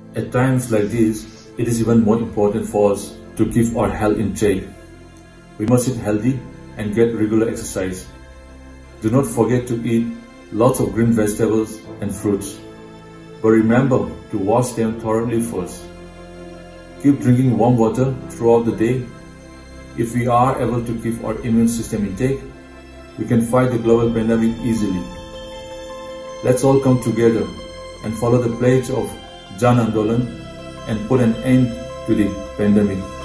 At times like these, it is even more important for us to keep our health in check. We must eat healthy and get regular exercise. Do not forget to eat lots of green vegetables and fruits. But remember to wash them thoroughly first. Keep drinking warm water throughout the day. If we are able to keep our immune system intact, we can fight the global pandemic easily. Let's all come together and follow the pledge of Jan Andolan and put an end to the pandemic.